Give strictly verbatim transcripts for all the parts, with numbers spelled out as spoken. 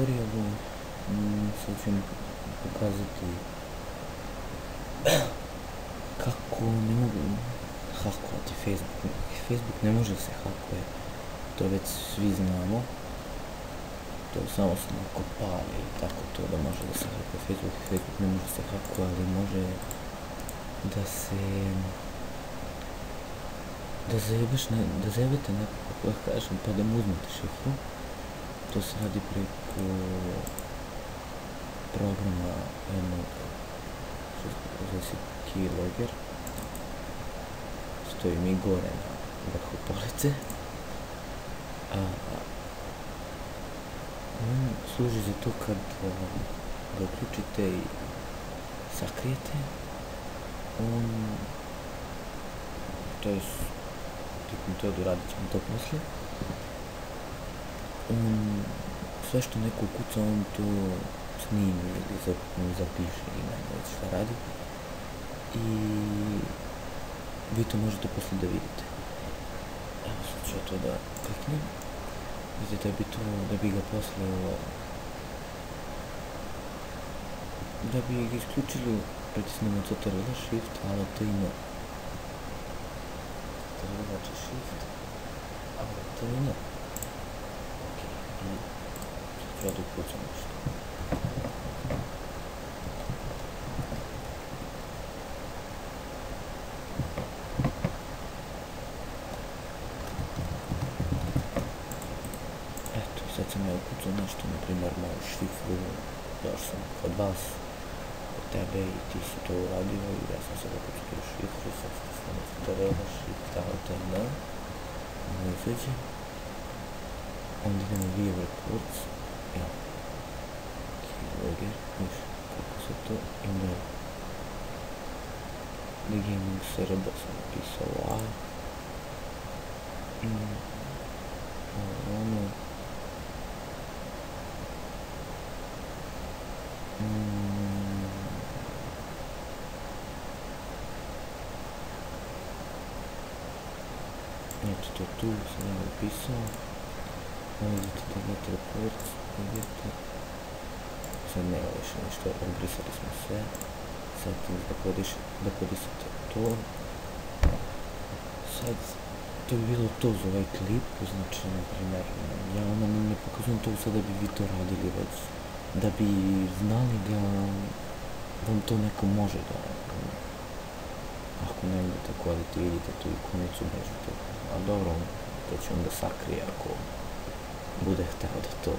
tutorialu mm, sad ću vam pokazati kako ne mogu hakovati Facebook. Facebook ne može se hakuje, to već svi znamo. To samo se neko pali i tako to da može da se hakuje Facebook. Facebook ne može se hakuje, ali može da se da zajebeš ne, da zajebete neko, kako ja kažem, pa da mu uzmete šifru. To se radi preko programa jednog, što zove se Keylogger. Stoji mi gore na vrhu police. A on služi za to kad ga uključite i sakrijete. On, to je tikom to doradit ćemo to poslije. On, sve što neko ukuca, on to snimi ili zapiše i ne već šta radi. I vi to možete poslije da vidite. Evo sad ću ja to da kliknem. Vidite da bi to, da bi ga poslije da bi ga isključili, pritisnemo Ctrl Shift, ali to ima Ctrl znači Shift, ali to ima. Ok, i sad ću ja da ukucam nešto. Sad sam ja ukucao nešto, na primjer moju šifru, još sam kod vas, kod tebe i ti si to uradio i ja sam sad ukucao tu šifru, sad sam Ctrl Shift, Alt N, ono izađe, onda idemo View Reports, evo, Keylogger, viš kako se to, i onda The Gaming Server sam napisao A, i ono, eto to tu sam ja upisao, ulazite Delete Reports, vidite, sad nema više ništa, obrisali smo sve, sad da podisate to, sad to bi bilo to za ovaj klip, znači na primjer, ja ono ne pokazujem to sad da bi vi to radili već, da bi znali da vam to neko može da, ako ne vidite kvaliti, vidite tu ikonicu, možete, a dobro, to će onda sakrije ako bude hteo da to,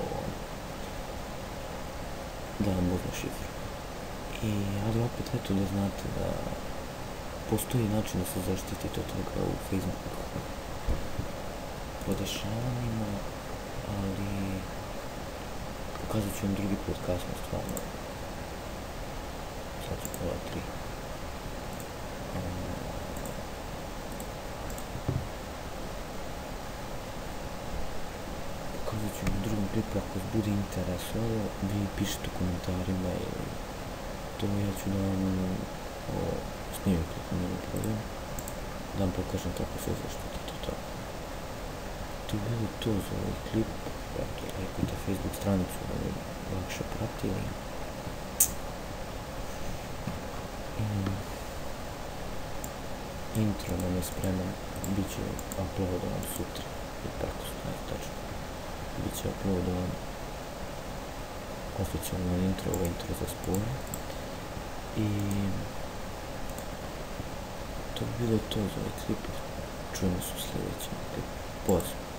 da vam uzme šifru. I, ali opet eto da znate da postoji način da se zaštitite od toga u Facebooku podešavanjima, ali pokazat ću vam drugi put kasno stvarno. Sad ću pola tri. Pokazat ću vam u drugom klipu, ako vas bude interesovalo, vi pišete u komentarima ili to, ja ću da vam snimim klip, nema problem, da vam pokažem kako se zaštitite od toga. To je bilo to za ovaj klip. Eto, lajkujte Facebook stranicu da bi lakše pratili. Intro nam je spreman, bit će uploadovan sutra, i prekosutra, tačno. Bit će uploadovan oficijalno intro, ovo intro za spore. I to bi bilo to za ovaj klip, čujemo se u sljedećem klipu. Pozdrav!